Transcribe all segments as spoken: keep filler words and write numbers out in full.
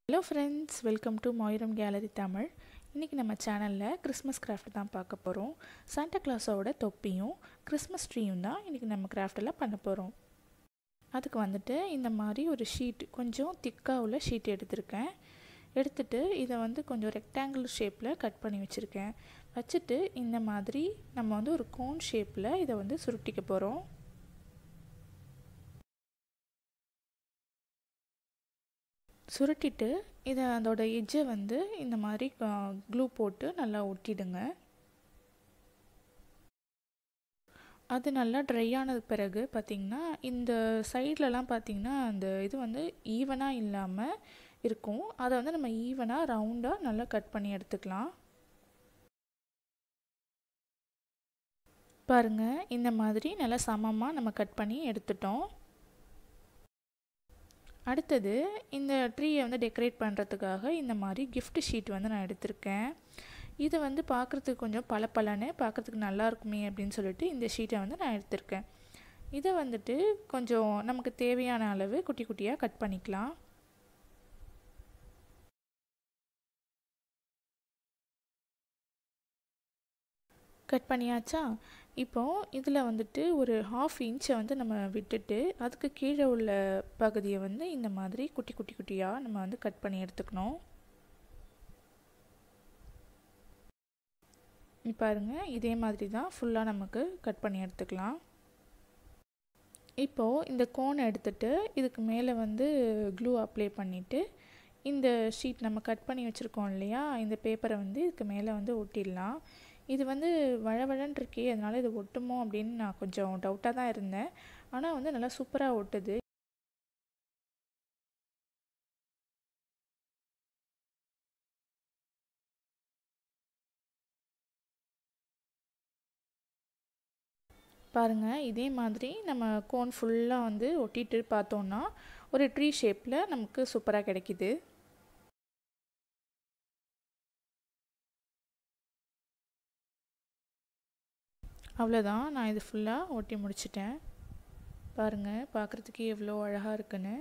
Hello friends, welcome to Moiram Gallery Tamil. இன்னைக்கு நம்ம சேனல்ல கிறிஸ்மஸ் கிராஃப்ட் தான் பார்க்க போறோம். சாண்டா கிளாஸோட தொப்பியும் கிறிஸ்மஸ் ட்ரீயும் தான் இன்னைக்கு நம்ம கிராஃப்ட்ல பண்ண போறோம். அதுக்கு வந்துட்டு இந்த மாதிரி ஒரு ஷீட் கொஞ்சம் திக்கா உள்ள ஷீட் எடுத்துர்க்கேன். எடுத்துட்டு இத வந்து கொஞ்சம் ரெக்டாங்குலர் ஷேப்ல கட் பண்ணி வச்சிருக்கேன். வச்சிட்டு இந்த மாதிரி நம்ம வந்து ஒரு கோன் ஷேப்ல இத வந்து சுருட்டிக்க போறோம். சுருட்டிட்டு இத அதோட எட்ஜை வந்து இந்த மாதிரி க்ளூ போட்டு நல்லா ஒட்டிடுங்க. அது நல்லா ட்ரை ஆனது பிறகு பார்த்தீங்கன்னா இந்த சைட்லலாம் பார்த்தீங்கன்னா அந்த இது வந்து ஈவனாக இல்லாமல் இருக்கும். அதை வந்து நம்ம ஈவனாக ரவுண்டாக நல்லா கட் பண்ணி எடுத்துக்கலாம். பாருங்கள், இந்த மாதிரி நல்லா சமமாக நம்ம கட் பண்ணி எடுத்துட்டோம். அடுத்தது இந்த ட்ரீயை வந்து டெக்கரேட் பண்ணுறதுக்காக இந்த மாதிரி கிஃப்ட் ஷீட் வந்து நான் எடுத்திருக்கேன். இது வந்து பார்க்குறதுக்கு கொஞ்சம் பளபளன்னு பார்க்குறதுக்கு நல்லா இருக்குமே அப்படின்னு சொல்லிட்டு இந்த ஷீட்டை வந்து நான் எடுத்திருக்கேன். இதை வந்துட்டு கொஞ்சம் நமக்கு தேவையான அளவு குட்டி குட்டியாக கட் பண்ணிக்கலாம். கட் பண்ணியாச்சா? இப்போது இதில் வந்துட்டு ஒரு ஹாஃப் இன்ச்சை வந்து நம்ம விட்டுட்டு அதுக்கு கீழே உள்ள பகுதியை வந்து இந்த மாதிரி குட்டி குட்டி குட்டியாக நம்ம வந்து கட் பண்ணி எடுத்துக்கணும். பாருங்கள், இதே மாதிரி தான் ஃபுல்லாக நமக்கு கட் பண்ணி எடுத்துக்கலாம். இப்போது இந்த கோனை எடுத்துட்டு இதுக்கு மேலே வந்து க்ளூ அப்ளை பண்ணிவிட்டு இந்த ஷீட் நம்ம கட் பண்ணி வச்சுருக்கோம் இல்லையா, இந்த பேப்பரை வந்து இதுக்கு மேலே வந்து ஒட்டிடலாம். இது வந்து வழவழன்னு இருக்கே, அதனால் இது ஒட்டுமோ அப்படின்னு நான் கொஞ்சம் டவுட்டாக தான் இருந்தேன். ஆனால் வந்து நல்லா சூப்பராக ஒட்டுது. பாருங்கள், இதே மாதிரி நம்ம கோன் ஃபுல்லாக வந்து ஒட்டிட்டு பார்த்தோன்னா ஒரு ட்ரீ ஷேப்பில் நமக்கு சூப்பராக கிடைக்கிது. அவ்வளோதான், நான் இது ஃபுல்லாக ஒட்டி முடிச்சிட்டேன். பாருங்கள், பார்க்குறதுக்கு எவ்வளோ அழகாக இருக்குன்னு.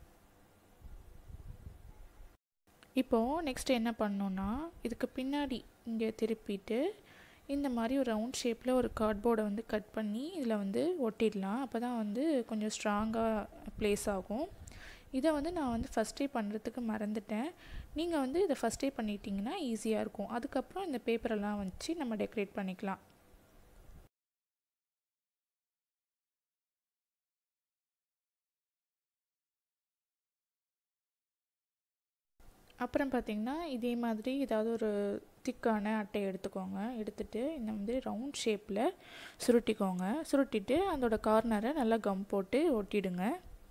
இப்போது நெக்ஸ்ட் என்ன பண்ணோன்னா இதுக்கு பின்னாடி இங்கே திருப்பிட்டு இந்த மாதிரி ஒரு ரவுண்ட் ஷேப்பில் ஒரு கார்ட்போர்டை வந்து கட் பண்ணி இதில் வந்து ஒட்டிடலாம். அப்போ தான் வந்து கொஞ்சம் ஸ்ட்ராங்காக ப்ளேஸ் ஆகும். இதை வந்து நான் வந்து ஃபஸ்ட்டே பண்ணுறதுக்கு மறந்துட்டேன். நீங்கள் வந்து இதை ஃபஸ்ட்டே பண்ணிட்டீங்கன்னா ஈஸியாக இருக்கும். அதுக்கப்புறம் இந்த பேப்பரெல்லாம் வச்சு நம்ம டெக்கரேட் பண்ணிக்கலாம். அப்புறம் பார்த்திங்கன்னா இதே மாதிரி ஏதாவது ஒரு திக்கான அட்டை எடுத்துக்கோங்க. எடுத்துகிட்டு இந்த மாதிரி ரவுண்ட் ஷேப்பில் சுருட்டிக்கோங்க. சுருட்டிட்டு அதோட கார்னரை நல்லா கம் போட்டு ஒட்டிடுங்க.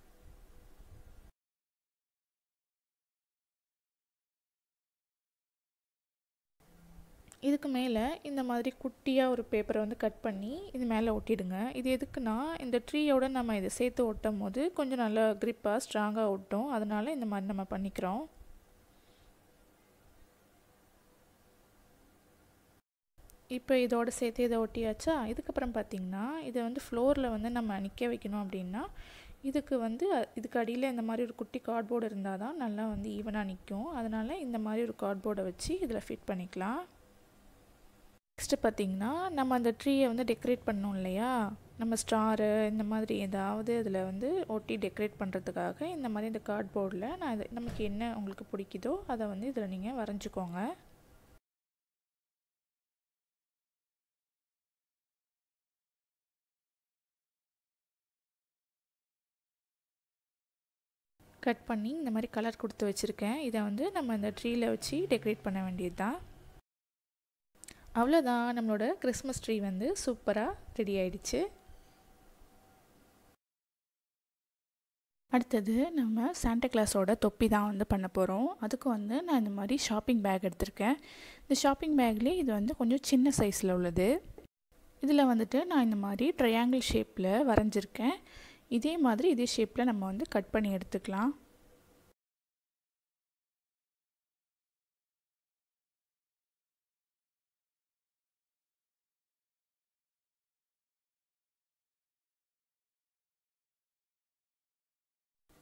இதுக்கு மேலே இந்த மாதிரி குட்டியாக ஒரு பேப்பரை வந்து கட் பண்ணி இது மேலே ஒட்டிடுங்க. இது எதுக்குன்னா இந்த ட்ரீயோட நம்ம இதை சேர்த்து ஒட்டும் போது கொஞ்சம் நல்லா க்ரிப்பாக ஸ்ட்ராங்காக ஒட்டும். அதனால் இந்த மாதிரி நம்ம பண்ணிக்கிறோம். இப்போ இதோட சேர்த்து இதை ஒட்டியாச்சா? இதுக்கப்புறம் பார்த்திங்கன்னா இதை வந்து ஃப்ளோரில் வந்து நம்ம நிற்க வைக்கணும் அப்படின்னா இதுக்கு வந்து இதுக்கு அடியில் இந்த மாதிரி ஒரு குட்டி கார்ட்போர்டு இருந்தால் தான் நல்லா வந்து ஈவனாக நிற்கும். அதனால் இந்த மாதிரி ஒரு கார்ட்போர்டை வச்சு இதில் ஃபிட் பண்ணிக்கலாம். நெக்ஸ்ட்டு பார்த்திங்கன்னா நம்ம அந்த ட்ரீயை வந்து டெக்கரேட் பண்ணோம் இல்லையா, நம்ம ஸ்டாரு இந்த மாதிரி ஏதாவது இதில் வந்து ஒட்டி டெக்கரேட் பண்ணுறதுக்காக இந்த மாதிரி இந்த கார்ட்போர்டில் நான் இது நமக்கு என்ன உங்களுக்கு பிடிக்குதோ அதை வந்து இதில் நீங்கள் வரைஞ்சிக்கோங்க. கட் பண்ணி இந்த மாதிரி கலர் கொடுத்து வச்சுருக்கேன். இதை வந்து நம்ம இந்த ட்ரீயில் வச்சு டெக்கரேட் பண்ண வேண்டியது தான். அவ்வளோதான், நம்மளோட கிறிஸ்மஸ் ட்ரீ வந்து சூப்பராக ரெடி ஆயிடுச்சு. அடுத்தது நம்ம சாண்டா கிளாஸோட தொப்பி தான் வந்து பண்ண போகிறோம். அதுக்கு வந்து நான் இந்த மாதிரி ஷாப்பிங் பேக் எடுத்திருக்கேன். இந்த ஷாப்பிங் பேக்லேயே இது வந்து கொஞ்சம் சின்ன சைஸில் உள்ளது. இதில் வந்துட்டு நான் இந்த மாதிரி ட்ரையாங்கிள் ஷேப்பில் வரைஞ்சிருக்கேன். இதே மாதிரி இதே ஷேப்பில் நம்ம வந்து கட் பண்ணி எடுத்துக்கலாம்.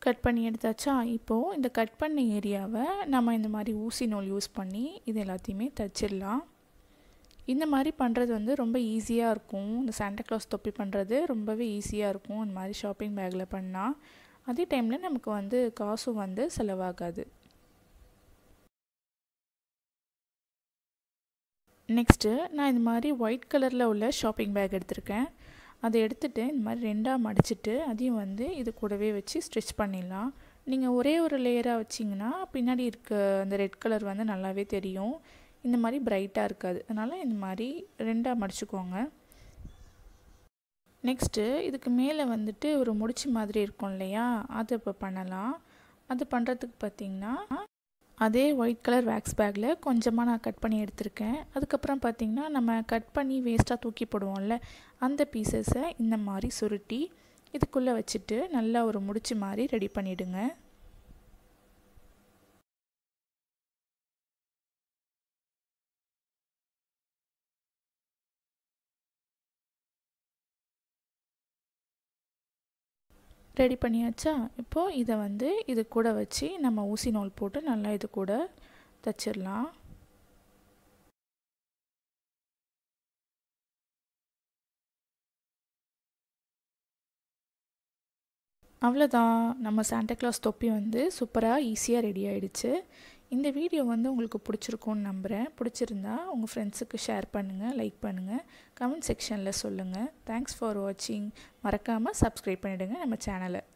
கட் பண்ணி எடுத்தாச்சா? இப்போது இந்த கட் பண்ண ஏரியாவை நம்ம இந்த மாதிரி ஊசி நூல் யூஸ் பண்ணி இது எல்லாத்தையுமே தைச்சிடலாம். இந்த மாதிரி பண்ணுறது வந்து ரொம்ப ஈஸியாக இருக்கும். இந்த சாண்டா கிளாஸ் தொப்பி பண்ணுறது ரொம்பவே ஈஸியாக இருக்கும் இந்த மாதிரி ஷாப்பிங் பேக்கில் பண்ணால். அதே டைமில் நமக்கு வந்து காசும் வந்து செலவாகாது. நெக்ஸ்ட்டு நான் இந்த மாதிரி ஒயிட் கலரில் உள்ள ஷாப்பிங் பேக் எடுத்திருக்கேன். அதை எடுத்துகிட்டு இந்த மாதிரி ரெண்டாக மடிச்சுட்டு அதையும் வந்து இது கூடவே வச்சு ஸ்டிச் பண்ணிடலாம். நீங்கள் ஒரே ஒரு லேயராக வச்சிங்கன்னா பின்னாடி இருக்க அந்த ரெட் கலர் வந்து நல்லாவே தெரியும். இந்த மாதிரி பிரைட்டாக இருக்காது. அதனால் இந்த மாதிரி ரெண்டாக மடிச்சுக்கோங்க. நெக்ஸ்ட்டு இதுக்கு மேலே வந்துட்டு ஒரு முடிச்சு மாதிரி இருக்கும் இல்லையா, அது இப்போ பண்ணலாம். அது பண்ணுறதுக்கு பார்த்திங்கன்னா அதே ஒயிட் கலர் வேக்ஸ் பேக்கில் கொஞ்சமாக நான் கட் பண்ணி எடுத்திருக்கேன். அதுக்கப்புறம் பார்த்திங்கன்னா நம்ம கட் பண்ணி வேஸ்ட்டாக தூக்கி போடுவோம்ல, அந்த பீசஸை இந்த மாதிரி சுருட்டி இதுக்குள்ளே வச்சுட்டு நல்லா ஒரு முடிச்சு மாதிரி ரெடி பண்ணிவிடுங்க. ரெடி பண்ணியாச்சா? இப்போது இதை வந்து இது கூட வச்சு நம்ம ஊசி நூல் போட்டு நல்லா இது கூட தைச்சிடலாம். அவ்வளோதான், நம்ம சாண்டா கிளாஸ் தொப்பி வந்து சூப்பராக ஈஸியாக ரெடி ஆகிடுச்சு. இந்த வீடியோ வந்து உங்களுக்கு பிடிச்சிருக்கும்னு நம்புகிறேன். பிடிச்சிருந்தா உங்கள் ஃப்ரெண்ட்ஸுக்கு ஷேர் பண்ணுங்கள், லைக் பண்ணுங்கள், கமெண்ட் செக்ஷனில் சொல்லுங்கள். தேங்க்ஸ் ஃபார் வாட்சிங். மறக்காமல் சப்ஸ்கிரைப் பண்ணிவிடுங்க நம்ம சேனலை.